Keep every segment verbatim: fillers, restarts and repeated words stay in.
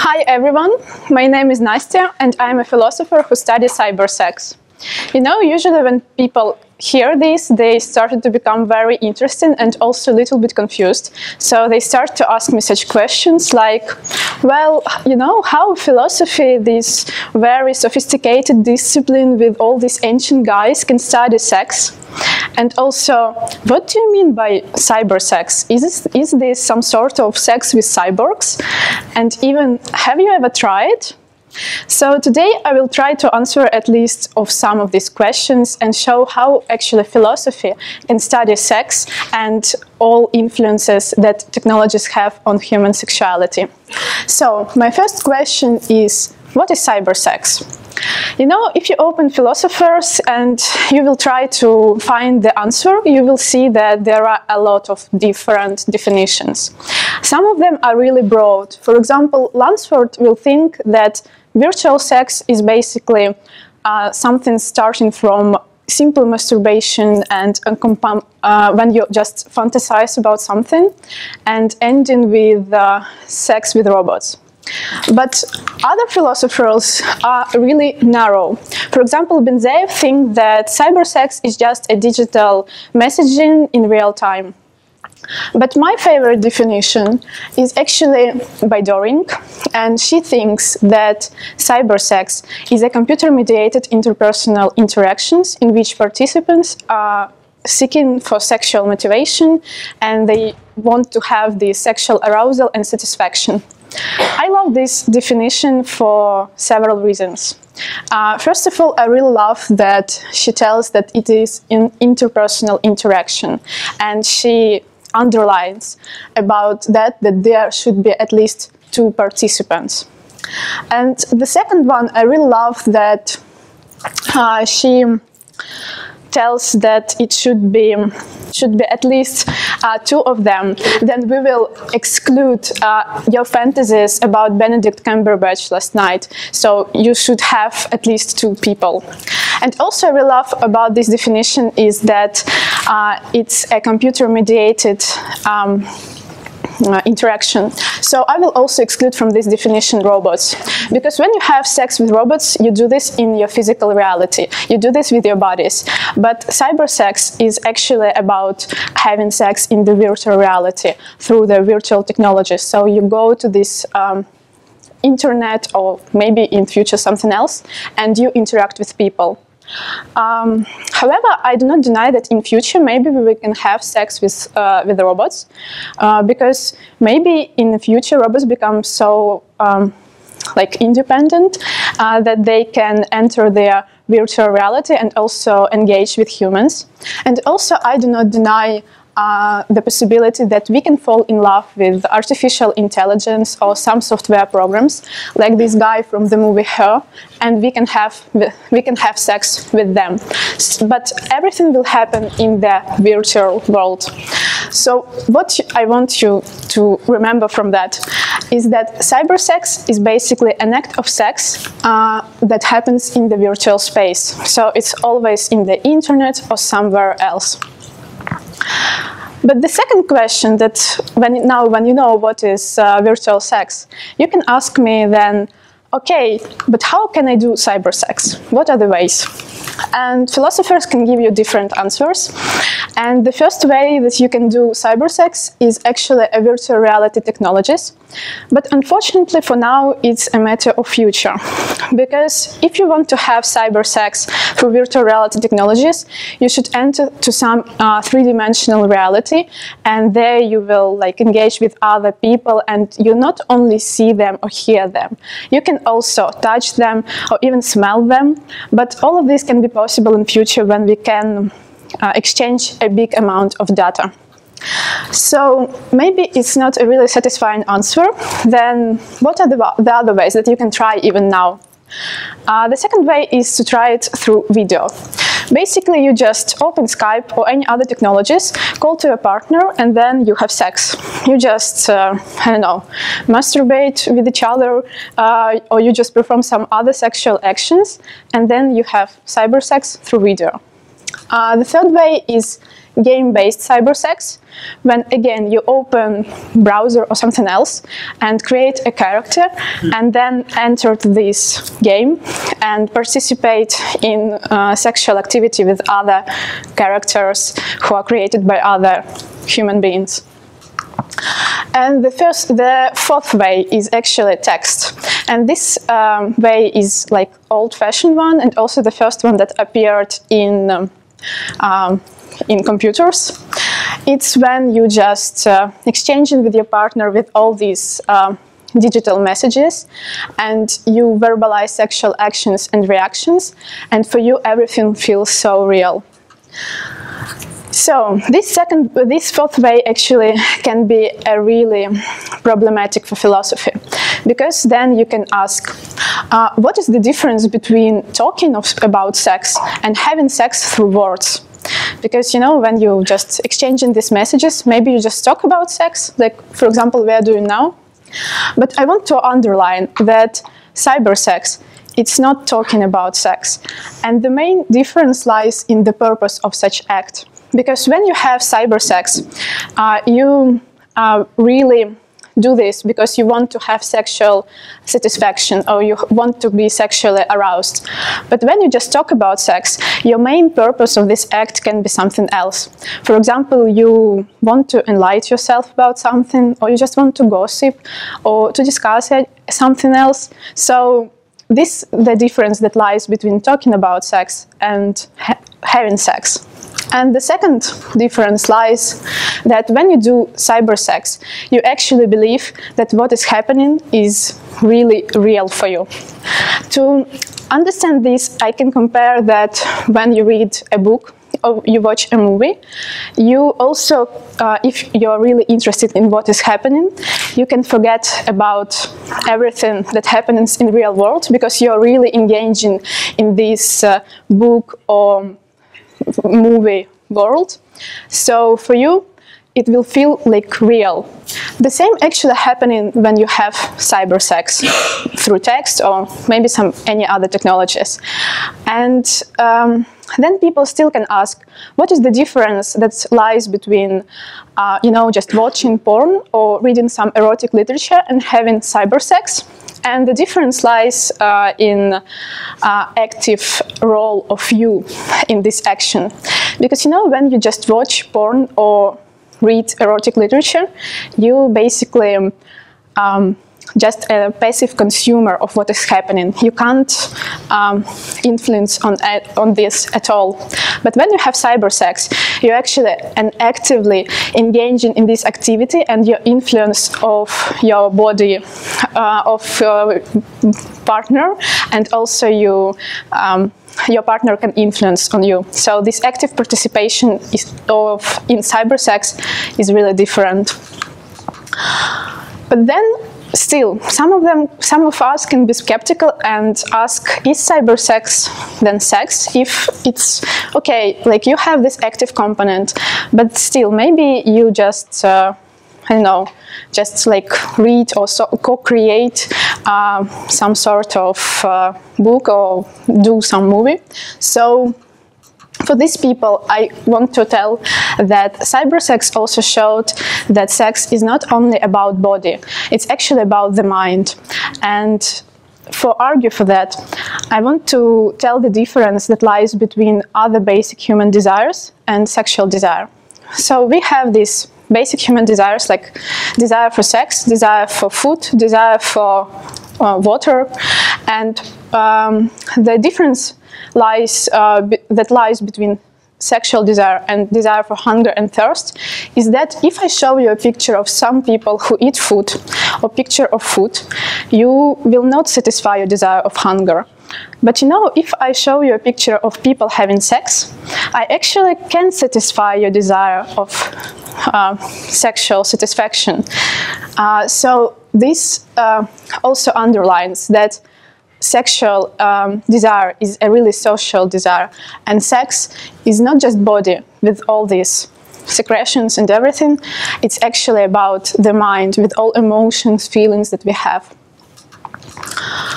Hi everyone, my name is Nastya and I'm a philosopher who studies cybersex. You know, usually when people hear this, they started to become very interested and also a little bit confused. So they start to ask me such questions like, well, you know, how philosophy, this very sophisticated discipline with all these ancient guys, can study sex? And also, what do you mean by cybersex? Is this, is this some sort of sex with cyborgs? And even, have you ever tried? So today I will try to answer at least of some of these questions and show how actually philosophy can study sex and all influences that technologies have on human sexuality. So my first question is, what is cybersex? You know, if you open philosophers and you will try to find the answer, you will see that there are a lot of different definitions. Some of them are really broad. For example, Lunsford will think that virtual sex is basically uh, something starting from simple masturbation and uh, when you just fantasize about something, and ending with uh, sex with robots. But other philosophers are really narrow. For example, Benzeyev thinks that cybersex is just a digital messaging in real time. But my favorite definition is actually by Doring, and she thinks that cybersex is a computer-mediated interpersonal interactions in which participants are seeking for sexual motivation and they want to have the sexual arousal and satisfaction. I love this definition for several reasons. Uh, first of all, I really love that she tells that it is an interpersonal interaction, and she underlines about that that there should be at least two participants. And the second one, I really love that uh, she tells that it should be should be at least uh, two of them. Then we will exclude uh, your fantasies about Benedict Cumberbatch last night. So you should have at least two people. And also, what I love about this definition is that uh, it's a computer-mediated um, Uh, interaction. So I will also exclude from this definition robots, because when you have sex with robots, you do this in your physical reality. You do this with your bodies. But cybersex is actually about having sex in the virtual reality through the virtual technologies. So you go to this um, internet, or maybe in future something else, and you interact with people. Um, however, I do not deny that in future maybe we can have sex with uh, with robots, uh, because maybe in the future robots become so um, like independent uh, that they can enter their virtual reality and also engage with humans. And also, I do not deny Uh, the possibility that we can fall in love with artificial intelligence or some software programs, like this guy from the movie Her, and we can have we can have sex with them. But everything will happen in the virtual world. So what I want you to remember from that is that cybersex is basically an act of sex uh, that happens in the virtual space. So it's always in the internet or somewhere else. But the second question, that when now when you know what is uh, virtual sex, you can ask me then, okay, but how can I do cybersex? What are the ways? And philosophers can give you different answers. And the first way that you can do cybersex is actually a virtual reality technologies. But unfortunately for now, it's a matter of future. Because if you want to have cybersex through virtual reality technologies, you should enter to some uh, three-dimensional reality, and there you will like engage with other people, and you not only see them or hear them, you can also touch them or even smell them. But all of this can be possible in future when we can uh, exchange a big amount of data. So maybe it's not a really satisfying answer. Then what are the, the other ways that you can try even now? Uh, the second way is to try it through video. Basically, you just open Skype or any other technologies, call to your partner, and then you have sex. You just, uh, I don't know, masturbate with each other, uh, or you just perform some other sexual actions, and then you have cybersex through video. Uh, the third way is game-based cybersex, when again you open browser or something else and create a character and then enter this game and participate in uh, sexual activity with other characters who are created by other human beings. And the first, the fourth way is actually text. And this um, way is like old-fashioned one, and also the first one that appeared in um, um, in computers. It's when you just uh, exchanging with your partner with all these uh, digital messages, and you verbalize sexual actions and reactions, and for you everything feels so real. So this second, this fourth way actually can be a really problematic for philosophy, because then you can ask, uh, what is the difference between talking of, about sex and having sex through words? Because, you know, when you just exchanging these messages, maybe you just talk about sex, like, for example, we are doing now. But I want to underline that cybersex, it's not talking about sex. And the main difference lies in the purpose of such act. Because when you have cybersex, uh, you uh, really do this because you want to have sexual satisfaction or you want to be sexually aroused. But when you just talk about sex, your main purpose of this act can be something else. For example, you want to enlighten yourself about something, or you just want to gossip or to discuss something else. So this is the difference that lies between talking about sex and ha having sex. And the second difference lies that when you do cybersex, you actually believe that what is happening is really real for you. To understand this, I can compare that when you read a book or you watch a movie, you also, uh, if you're really interested in what is happening, you can forget about everything that happens in the real world because you're really engaging in this uh, book or movie world. So for you, it will feel like real. The same actually happening when you have cybersex through text or maybe some any other technologies. And um, then people still can ask, what is the difference that lies between, uh, you know, just watching porn or reading some erotic literature and having cybersex? And the difference lies uh, in uh, active role of you in this action. Because, you know, when you just watch porn or read erotic literature, you basically um, um, just a passive consumer of what is happening. You can't um, influence on, on this at all. But when you have cybersex, you're actually and actively engaging in this activity, and your influence of your body, uh, of your partner, and also you, um, your partner can influence on you. So this active participation is of in cybersex is really different. But then, still, some of them, some of us can be skeptical and ask, is cybersex then sex? If it's, okay, like you have this active component, but still, maybe you just, uh, I don't know, just like read or so, co-create uh, some sort of uh, book or do some movie. So, for these people, I want to tell that cybersex also showed that sex is not only about body, it's actually about the mind. And for argue for that, I want to tell the difference that lies between other basic human desires and sexual desire. So we have these basic human desires like desire for sex, desire for food, desire for uh, water, and um, the difference lies uh, that lies between sexual desire and desire for hunger and thirst is that if I show you a picture of some people who eat food or picture of food, you will not satisfy your desire of hunger. But you know, if I show you a picture of people having sex, I actually can satisfy your desire of uh, sexual satisfaction. Uh, so this uh, also underlines that sexual um, desire is a really social desire, and sex is not just body with all these secretions and everything, it's actually about the mind with all emotions, feelings that we have.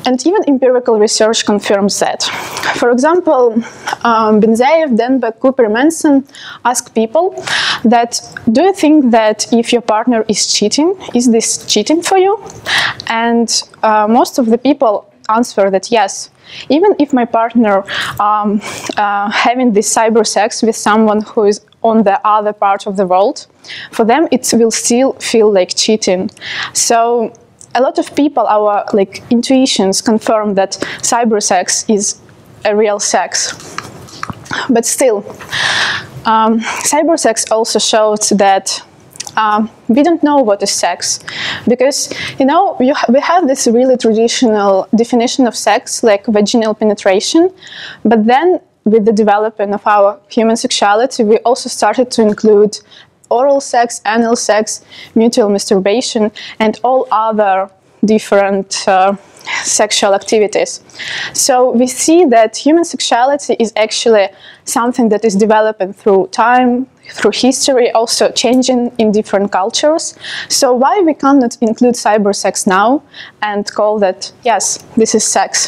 And even empirical research confirms that. For example, um, Benzayev, Denbeck, Cooper, Manson ask people that, do you think that if your partner is cheating, is this cheating for you? And uh, most of the people answer that yes. Even if my partner um, uh, having this cyber sex with someone who is on the other part of the world, for them it will still feel like cheating. So a lot of people, our like intuitions confirm that cyber sex is a real sex. But still, um, cyber sex also shows that Um, we don't know what is sex, because, you know, you ha we have this really traditional definition of sex, like vaginal penetration, but then with the development of our human sexuality, we also started to include oral sex, anal sex, mutual masturbation, and all other different uh, sexual activities. So we see that human sexuality is actually something that is developing through time, through history, also changing in different cultures. So why we cannot include cyber sex now and call that, yes, this is sex?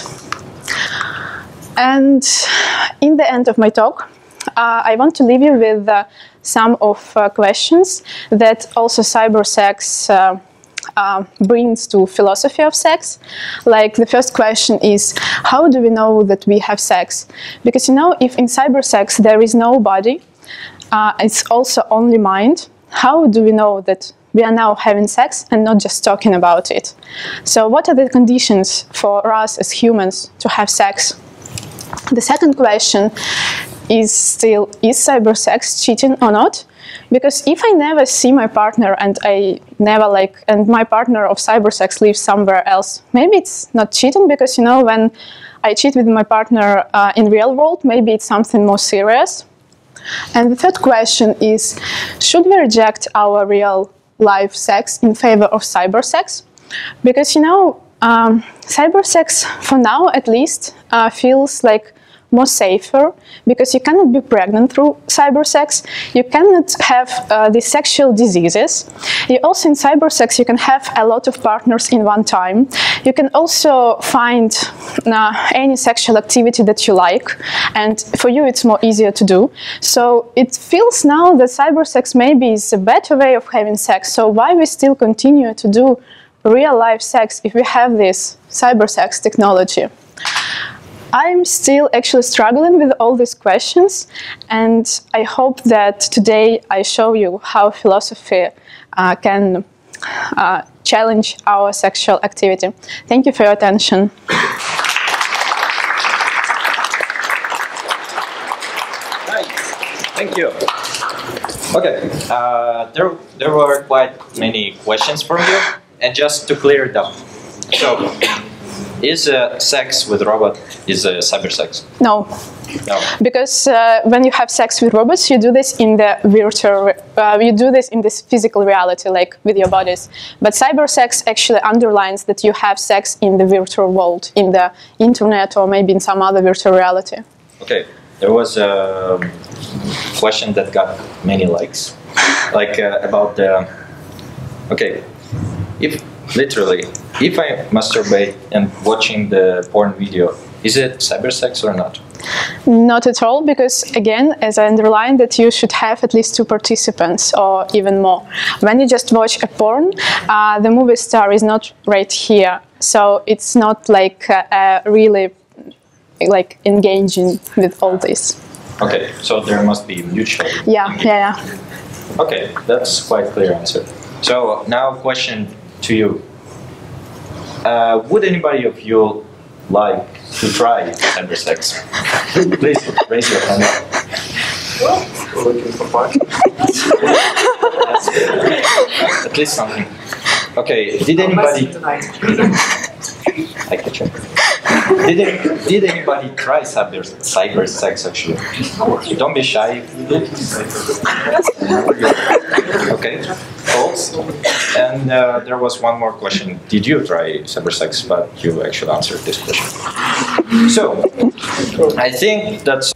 And in the end of my talk, uh, I want to leave you with uh, some of uh, questions that also cyber sex uh, Uh, brings to philosophy of sex. Like, the first question is, how do we know that we have sex? Because, you know, if in cyber sex there is no body, uh, it's also only mind, how do we know that we are now having sex and not just talking about it? So what are the conditions for us as humans to have sex? The second question is still, is cyber sex cheating or not? Because if I never see my partner and I never like, and my partner of cyber sex lives somewhere else, maybe it's not cheating, because, you know, when I cheat with my partner uh, in real world, maybe it's something more serious. And the third question is, should we reject our real life sex in favor of cyber sex? Because, you know, um, cyber sex, for now at least, uh, feels like more safer, because you cannot be pregnant through cyber sex, you cannot have uh, these sexual diseases. You also, in cyber sex, you can have a lot of partners in one time. You can also find uh, any sexual activity that you like, and for you it's more easier to do. So it feels now that cyber sex maybe is a better way of having sex. So why we still continue to do real life sex if we have this cyber sex technology? I'm still actually struggling with all these questions, and I hope that today I show you how philosophy uh, can uh, challenge our sexual activity. Thank you for your attention. Nice. Thank you. Okay, uh, there, there were quite many questions from you, and just to clear them. So, is uh, sex with robot is uh, cyber sex? No. No. Because uh, when you have sex with robots, you do this in the virtual, uh, you do this in this physical reality, like with your bodies. But cyber sex actually underlines that you have sex in the virtual world, in the internet, or maybe in some other virtual reality. Okay, there was a question that got many likes, like uh, about the, okay, if literally, if I masturbate and watching the porn video, is it cyber sex or not? Not at all, because again, as I underlined, that you should have at least two participants or even more. When you just watch a porn, uh, the movie star is not right here, so it's not like uh, uh, really like engaging with all this. Okay, so there must be mutual. Yeah, yeah, yeah. Okay, that's quite clear answer. So now question to you. Uh, would anybody of you like to try cyber sex? Please raise your hand. We're looking for fun. At least something. Okay, did anybody... I can check. Did, it, did anybody try cyber, cyber sex actually? Don't be shy if you did. Okay, false. And uh, there was one more question. Did you try cyber sex? But you actually answered this question. So, I think that's